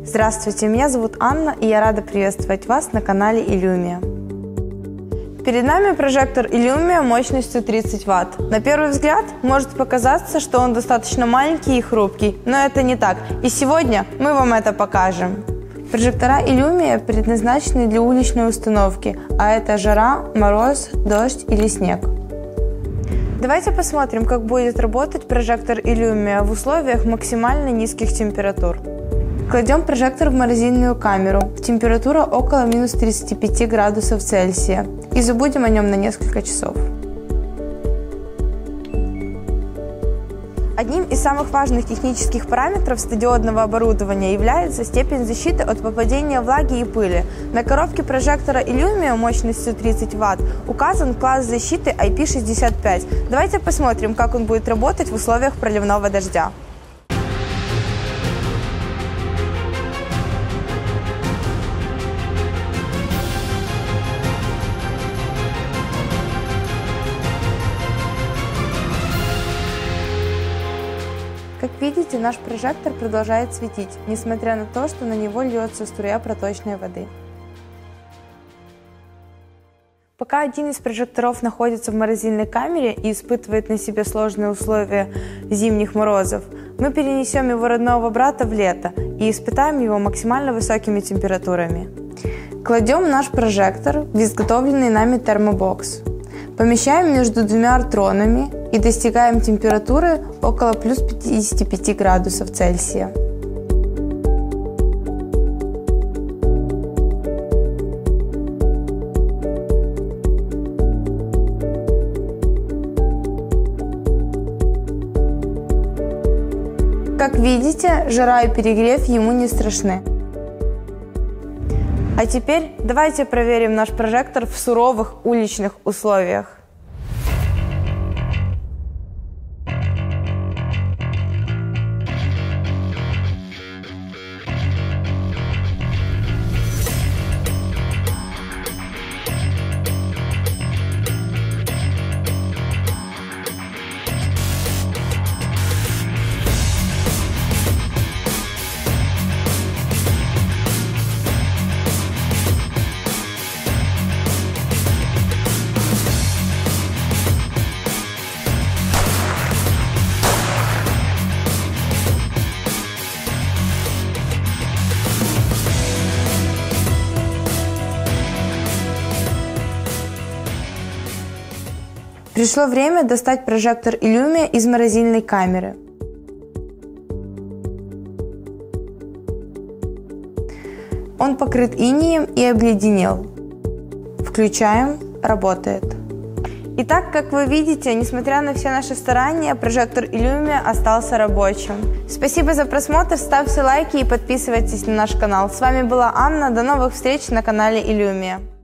Здравствуйте, меня зовут Анна, и я рада приветствовать вас на канале Illumia. Перед нами прожектор Illumia мощностью 30 Вт. На первый взгляд может показаться, что он достаточно маленький и хрупкий, но это не так, и сегодня мы вам это покажем. Прожектора Illumia предназначены для уличной установки, а это жара, мороз, дождь или снег. Давайте посмотрим, как будет работать прожектор Illumia в условиях максимально низких температур. Кладем прожектор в морозильную камеру, температура около минус 35 градусов Цельсия, и забудем о нем на несколько часов. Одним из самых важных технических параметров стадиодного оборудования является степень защиты от попадения влаги и пыли. На коробке прожектора Illumia мощностью 30 Вт указан класс защиты IP65. Давайте посмотрим, как он будет работать в условиях проливного дождя. Как видите, наш прожектор продолжает светить, несмотря на то, что на него льется струя проточной воды. Пока один из прожекторов находится в морозильной камере и испытывает на себе сложные условия зимних морозов, мы перенесем его родного брата в лето и испытаем его максимально высокими температурами. Кладем наш прожектор в изготовленный нами термобокс. Помещаем между двумя артронами и достигаем температуры около плюс 55 градусов Цельсия. Как видите, жара и перегрев ему не страшны. А теперь давайте проверим наш прожектор в суровых уличных условиях. Пришло время достать прожектор Illumia из морозильной камеры. Он покрыт инеем и обледенел. Включаем, работает. Итак, как вы видите, несмотря на все наши старания, прожектор Illumia остался рабочим. Спасибо за просмотр, ставьте лайки и подписывайтесь на наш канал. С вами была Анна, до новых встреч на канале Illumia.